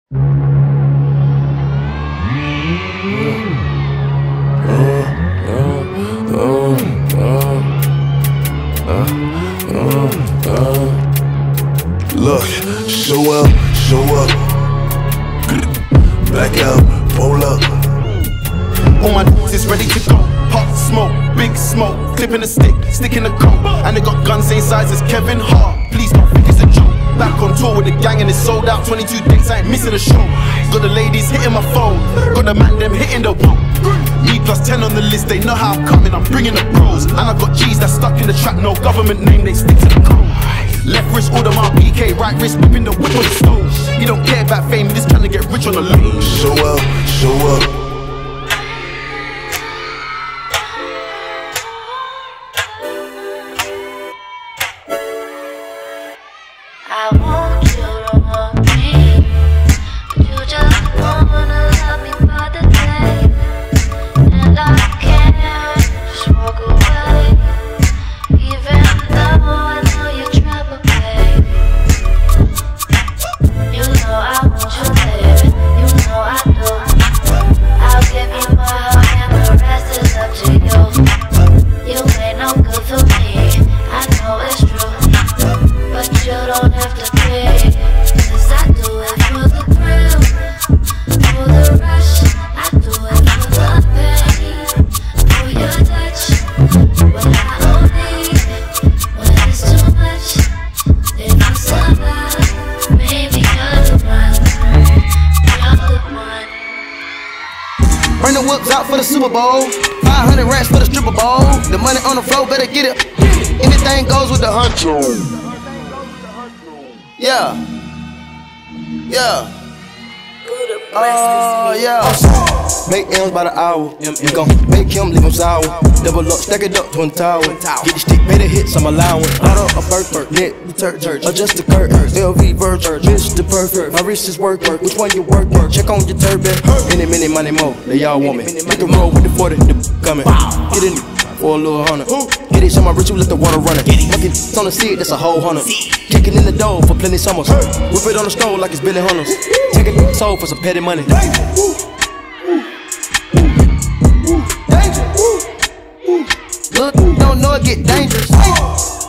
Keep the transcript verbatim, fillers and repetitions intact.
Look, show up, show up. Back out, roll up. All my d***s is ready to go. Pop smoke, big smoke, clipping a stick, stick in the coat. And they got guns same size as Kevin Hart. Please don't think it's a joke. Back on tour with the gang and it's sold out. twenty-two dates, I ain't missing a show. Got the ladies hitting my phone, got the man them hitting the wall. Me plus ten on the list, they know how I'm coming, I'm bringing the bros. And I got G's that's stuck in the trap, no government name, they stick to the code. Left wrist, order my P K, right wrist, whipping the whip on the stove. He don't care about fame, he's trying to get rich on the low. Show up, show up. I want you to want me, but you just wanna love me by the day, and I can't just walk away, even though I know you try to pay. You know I want you, baby, you know I do. I'll give you my heart and the rest is up to you. You ain't no good for me, I know it's true, but you don't have to pay, cause I do it for the thrill, for the rush. I do it for the pain, for your touch. When I don't need, when it's too much, if you survive, maybe you're the one, you're the one. Bring the whips out for the Super Bowl, five hundred racks for the stripper bowl. The money on the floor, better get it. Anything goes with the huncho. Yeah, yeah. Oh, uh, yeah. Make M's by the hour. We gon' make him leave him sour. Double up, stack it up, twin tower. Get the stick, pay the hits, I'm allowing. Bought up a bird, net, church, adjust the curtain. L V Virgin, Mister Perfect. My wrist is work, work. Which one you work, work? Check on your turban. Many, many, money more. They all want me. Make a roll with the forty, the coming. Get in for a little hundred. Get it, show my ritual, let the water run it. Bucket on the seat, that's a whole hundred. Kicking in the door for plenty summers. Whip it on the stove like it's Billy Hunters. Take it soul for some petty money. Look, don't know it get dangerous.